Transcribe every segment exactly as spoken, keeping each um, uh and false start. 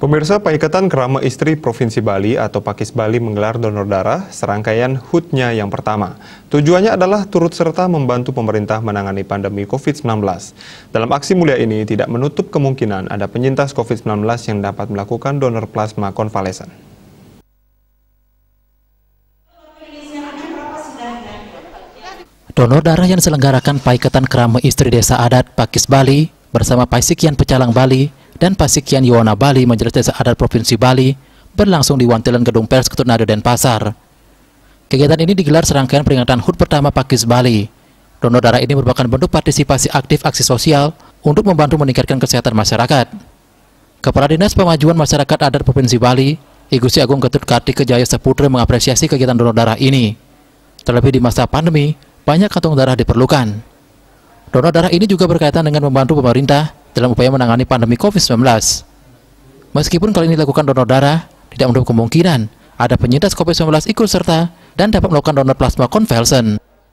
Pemirsa, Paikatan Kerama Istri Provinsi Bali atau Pakis Bali menggelar donor darah serangkaian H U T-nya yang pertama. Tujuannya adalah turut serta membantu pemerintah menangani pandemi covid sembilan belas. Dalam aksi mulia ini tidak menutup kemungkinan ada penyintas covid sembilan belas yang dapat melakukan donor plasma konvalesen. Donor darah yang diselenggarakan Paikatan Kerama Istri Desa Adat Pakis Bali bersama Pasikian Pecalang Bali dan Pasikian Yuwana Bali Majelis Desa Adat Provinsi Bali berlangsung di Wantilan Gedung Pers Ketut Nado Denpasar. Kegiatan ini digelar serangkaian peringatan H U T pertama Pakis Bali. Donor darah ini merupakan bentuk partisipasi aktif aksi sosial untuk membantu meningkatkan kesehatan masyarakat. Kepala Dinas Pemajuan Masyarakat Adat Provinsi Bali, I Gusti Agung Ketut Kartika Jaya Saputra mengapresiasi kegiatan donor darah ini. Terlebih di masa pandemi, banyak kantong darah diperlukan. Donor darah ini juga berkaitan dengan membantu pemerintah dalam upaya menangani pandemi covid sembilan belas. Meskipun kali ini dilakukan donor darah, tidak menutup kemungkinan ada penyintas covid sembilan belas ikut serta dan dapat melakukan donor plasma konvalesen.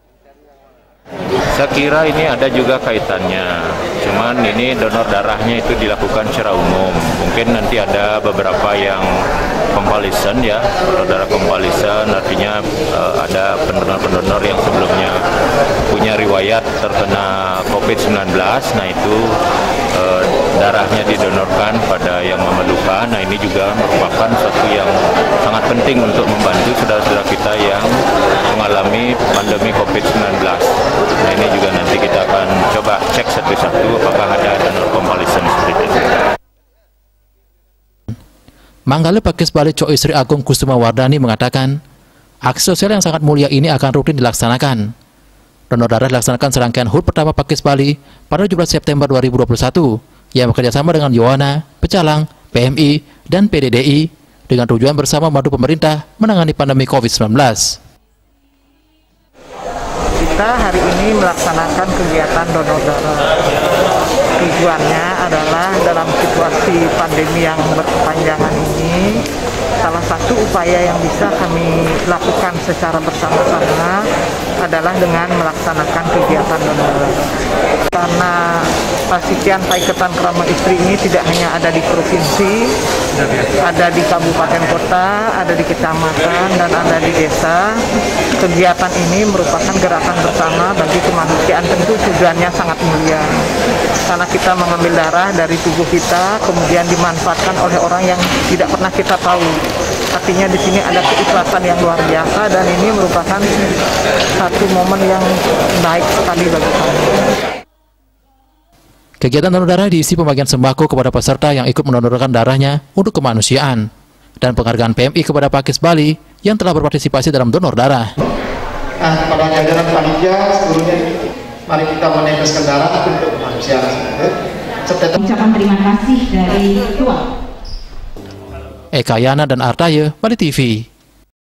Saya kira ini ada juga kaitannya, cuman ini donor darahnya itu dilakukan secara umum. Mungkin nanti ada beberapa yang konvalesen ya, donor darah konvalesen artinya uh, ada pendonor-pendonor yang sebelumnya punya riwayat terkena covid sembilan belas, nah itu uh, darahnya didonorkan pada yang memerlukan. Nah ini juga merupakan suatu yang sangat penting untuk membantu saudara-saudara kita yang mengalami pandemi covid sembilan belas. Nah ini juga nanti kita akan coba cek satu-satu apakah ada donor konvalesen seperti itu. Manggala Pakis Bali Cok Istri Agung Kusuma Wardani mengatakan, aksi sosial yang sangat mulia ini akan rutin dilaksanakan. Donor darah dilaksanakan serangkaian H U T pertama Pakis Bali pada tujuh belas September dua ribu dua puluh satu yang bekerjasama dengan Yuwana, Pecalang, P M I, dan P D D I dengan tujuan bersama membantu pemerintah menangani pandemi covid sembilan belas. Kita hari ini melaksanakan kegiatan donor darah. Tujuannya adalah dalam situasi pandemi yang berkepanjangan ini, salah satu upaya yang bisa kami lakukan secara bersama-sama adalah dengan melaksanakan kegiatan donor darah. Karena Pasikian Paikatan Kerama Istri ini tidak hanya ada di provinsi, ada di kabupaten kota, ada di kecamatan, dan ada di desa. Kegiatan ini merupakan gerakan bersama bagi kemanusiaan, tentu tujuannya sangat mulia. Karena kita mengambil darah dari tubuh kita, kemudian dimanfaatkan oleh orang yang tidak pernah kita tahu. Artinya di sini ada keikhlasan yang luar biasa, dan ini merupakan satu momen yang baik sekali bagi kami. Kegiatan donor darah diisi pembagian sembako kepada peserta yang ikut mendonorkan darahnya untuk kemanusiaan dan penghargaan P M I kepada Pakis Bali yang telah berpartisipasi dalam donor darah. Nah, kepada jajaran panitia seluruhnya, mari kita meneteskan darah untuk kemanusiaan. Ucapan terima kasih dari Ketua. Eka Yana dan Artaye, Bali T V.